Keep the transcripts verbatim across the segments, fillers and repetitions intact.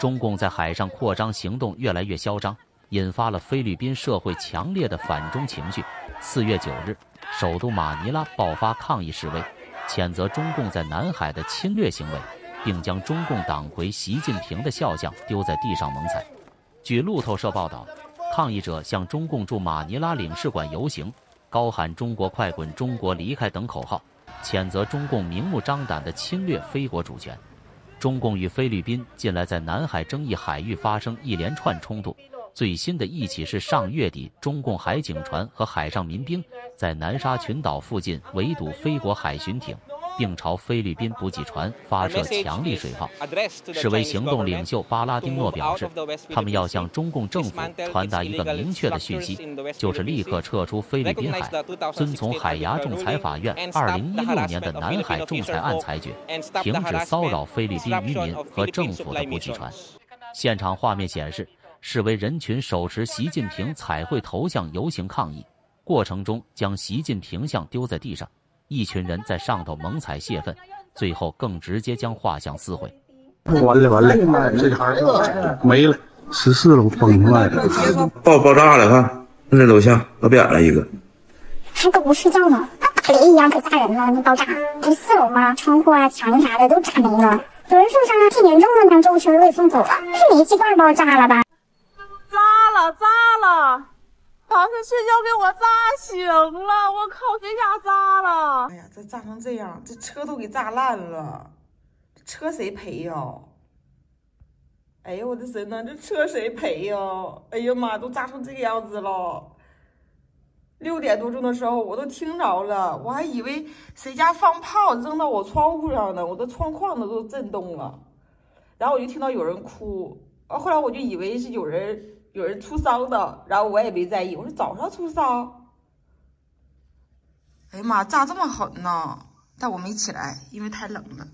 中共在海上扩张行动越来越嚣张，引发了菲律宾社会强烈的反中情绪。四月九日，首都马尼拉爆发抗议示威，谴责中共在南海的侵略行为，并将中共党魁习近平的肖像丢在地上猛踩。据路透社报道，抗议者向中共驻马尼拉领事馆游行，高喊“中国快滚，中国离开”等口号，谴责中共明目张胆地侵略非国主权。中共与菲律宾近来在南海争议海域发生一连串冲突，最新的一起是上月底，中共海警船和海上民兵在南沙群岛附近围堵非国海巡艇，并朝菲律宾补给船发射强力水炮。示威行动领袖巴拉丁诺表示，他们要向中共政府传达一个明确的讯息，就是立刻撤出菲律宾海，遵从海牙仲裁法院二零一六年的南海仲裁案裁决，停止骚扰菲律宾渔民和政府的补给船。现场画面显示，示威人群手持习近平彩绘头像游行抗议，过程中将习近平像丢在地上，一群人在上头猛踩泄愤，最后更直接将画像撕毁。 完了完了，这个没了，十四楼崩出来了， 爆爆炸了，看那楼下老扁了一个。 还都不睡觉呢，跟打雷一样，可吓人了。那爆炸，这四楼嘛，窗户啊、墙啥的都炸没了，有人受伤了，挺严重的，将周群给送走了。是煤气罐爆炸了吧？ 炸了，炸了！把这睡觉给我炸醒了！我靠，这下炸了！ 哎呀，这炸成这样，这车都给炸烂了，这车谁赔呀？哎呀，我的神呐，这车谁赔呀？哎呀妈，都炸成这个样子了！六点多钟的时候，我都听着了，我还以为谁家放炮扔到我窗户上呢，我的窗框子都震动了。然后我就听到有人哭，后来我就以为是有人。有人出伤的，然后我也没在意。我说早上出伤，哎呀妈，炸这么狠呢！但我没起来，因为太冷了，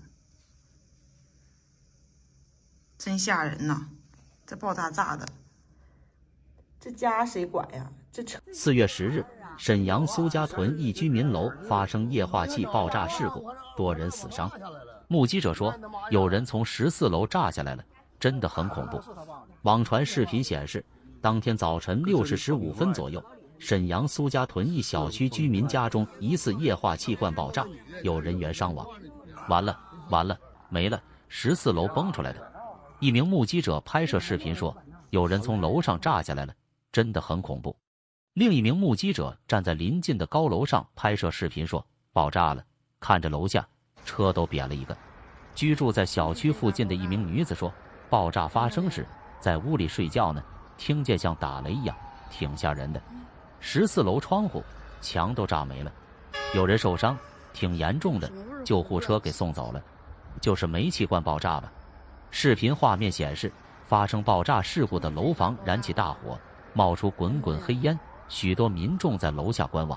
真吓人呐！这爆炸炸的，这家谁管呀？这车。 四月十日，沈阳苏家屯一居民楼发生液化气爆炸事故，多人死伤。目击者说，有人从十四楼炸下来了，真的很恐怖。网传视频显示，当天早晨六时十五分左右，沈阳苏家屯一小区居民家中疑似液化气罐爆炸，有人员伤亡。完了完了，没了，十四楼崩出来的。一名目击者拍摄视频说，有人从楼上炸下来了，真的很恐怖。另一名目击者站在临近的高楼上拍摄视频说，爆炸了，看着楼下车都瘪了一个。居住在小区附近的一名女子说，爆炸发生时在屋里睡觉呢，听见像打雷一样，挺吓人的。十四楼窗户、墙都炸没了，有人受伤，挺严重的，救护车给送走了。就是煤气罐爆炸吧。视频画面显示，发生爆炸事故的楼房燃起大火，冒出滚滚黑烟，许多民众在楼下观望。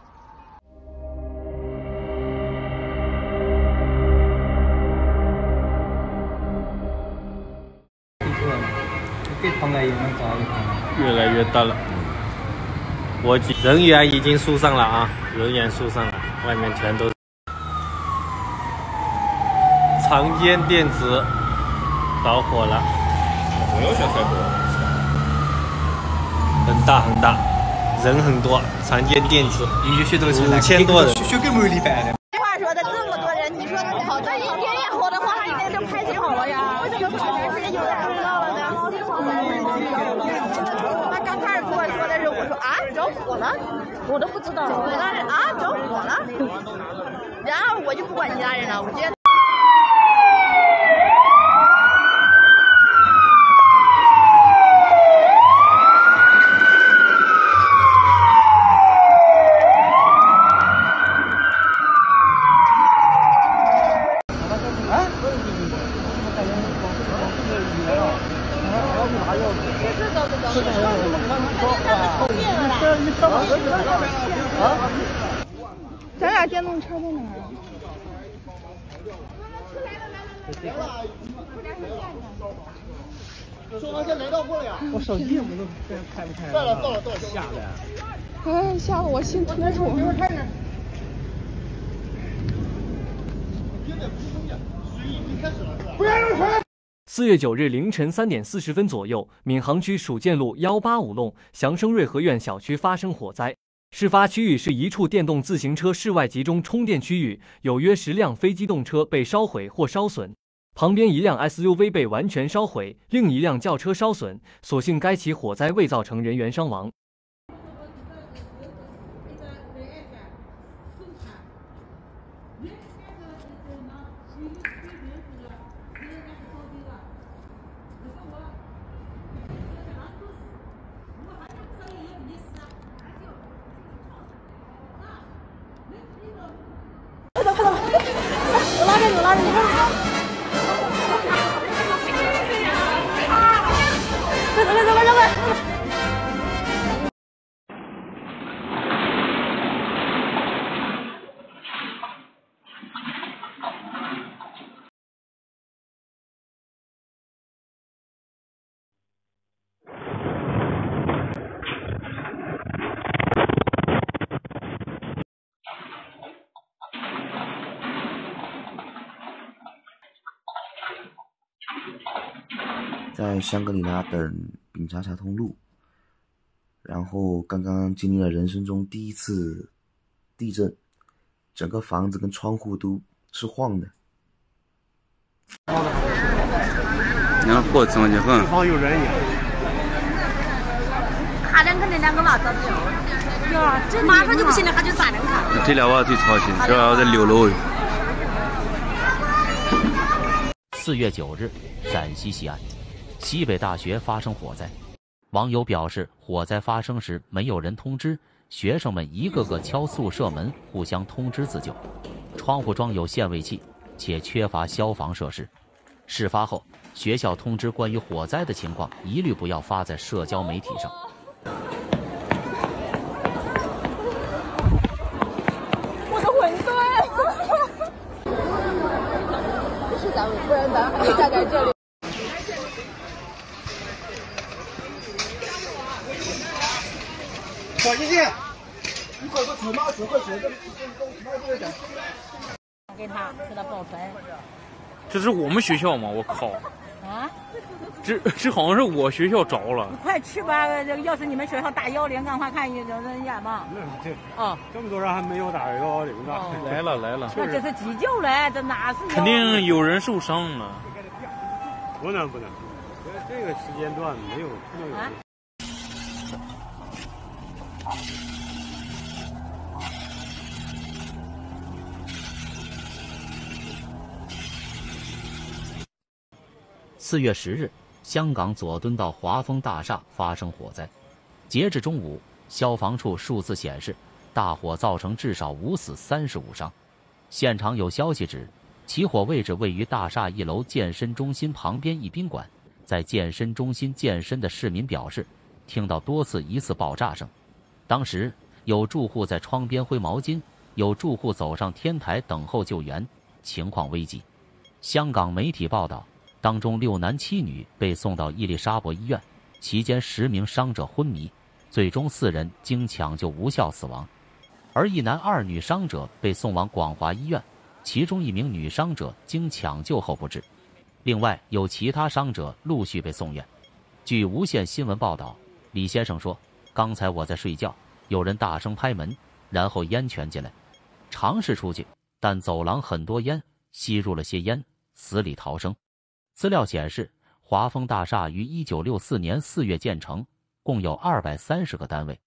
越来越大了，国际人员已经疏散了啊，人员疏散了，外面全都是。长坚电子着火了，很大很大，人很多，长坚电子五千多人。 话说的这么多人，你说跑这一天也好的话，应该就拍谁好了呀？为什么跑全是有人不知道了呢？他刚开始跟我说的时候，我说啊着火了，我都不知道。我当时啊着火了，然后我就不管其他人了，我觉得。 咱俩电动车在哪儿？ 说完先来到过了呀！ 我手机怎么都开不开？ 到了到了到了， 吓的！ 哎，吓得我心突突。 看着。有点不充电，水已经开始了是吧？不要用水。 四月九日凌晨三点四十分左右，闵行区蜀建路幺八五弄祥生瑞和苑小区发生火灾。事发区域是一处电动自行车室外集中充电区域，有约十辆非机动车被烧毁或烧损。旁边一辆 S U V 被完全烧毁，另一辆轿车烧损，所幸该起火灾未造成人员伤亡。 我拉着你，我拉着你，快快快快快快！ 在香格里拉等丙察察通路，然后刚刚经历了人生中第一次地震，整个房子跟窗户都是晃的。 那火脏得很， 好有人呀！ 他俩肯定两个娃子的，呀，这马上就不行了，他就咋能看？ 这俩娃最操心，这娃在六楼。 四月九日，陕西西安。西北大学发生火灾，网友表示，火灾发生时没有人通知，学生们一个个敲宿舍门，互相通知自救。窗户装有限位器，且缺乏消防设施。事发后，学校通知关于火灾的情况，一律不要发在社交媒体上。 我的馄饨！不是咱们，不然咱还站在这里。 小姐姐，你走个车马十块钱，这这这这这这给他，给他保存。 这是我们学校吗？我靠！ 啊？ 这这好像是我学校着了。 你快去吧，这个要是你们学校打幺零，赶快看一人人眼嘛。 那这啊， 这么多人还没有打幺零呢。 来了来了。 那这是急救嘞，这哪是？ 肯定有人受伤了。 不能不能，这个时间段没有不能有人。 四月十日，香港佐敦道华丰大厦发生火灾。截至中午，消防处数字显示，大火造成至少五死三十五伤。现场有消息指，起火位置位于大厦一楼健身中心旁边一宾馆。在健身中心健身的市民表示，听到多次疑似爆炸声。当时有住户在窗边挥毛巾，有住户走上天台等候救援，情况危急。香港媒体报道，当中六男七女被送到伊丽莎白医院，期间十名伤者昏迷，最终四人经抢救无效死亡，而一男二女伤者被送往广华医院，其中一名女伤者经抢救后不治，另外有其他伤者陆续被送院。据无线新闻报道，李先生说，刚才我在睡觉，有人大声拍门，然后烟全进来，尝试出去，但走廊很多烟，吸入了些烟，死里逃生。资料显示，华丰大厦于一九六四年四月建成，共有二百三十个单位。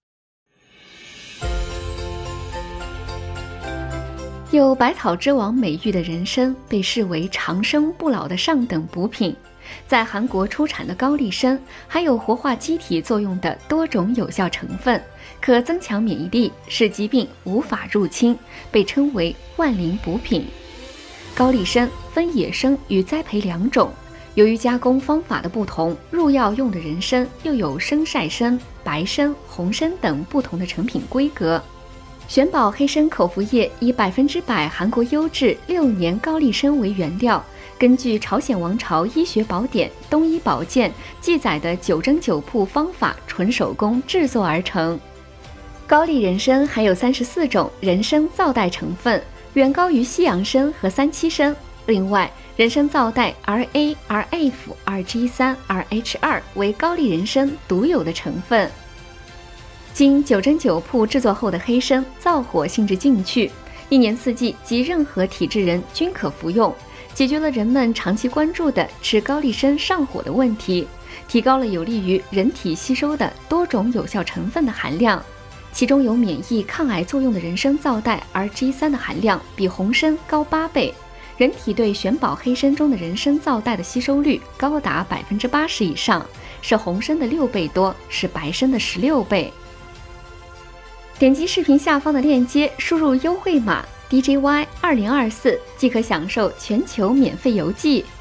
有百草之王美誉的人参被视为长生不老的上等补品，在韩国出产的高丽参含有活化机体作用的多种有效成分，可增强免疫力，使疾病无法入侵，被称为万灵补品。高丽参分野生与栽培两种，由于加工方法的不同，入药用的人参又有生晒参、白参、红参等不同的成品规格。玄宝黑参口服液以百分之百韩国优质六年高丽参为原料，根据朝鲜王朝医学宝典《东医宝鉴》记载的九蒸九铺方法纯手工制作而成。高丽人参含有三十四种人参皂苷成分，远高于西洋参和三七参。 另外，人参皂带 R A、R F、R G 三、R H 二为高丽人参独有的成分。经九蒸九曝制作后的黑参，燥火性质进去，一年四季及任何体质人均可服用，解决了人们长期关注的吃高丽参上火的问题，提高了有利于人体吸收的多种有效成分的含量。其中有免疫抗癌作用的人参皂带 R G 三 的含量比红参高八倍，人体对玄宝黑参中的人参皂带的吸收率高达百分之八十以上，是红参的六倍多，是白参的十六倍。点击视频下方的链接，输入优惠码 D J Y 二零二四即可享受全球免费邮寄。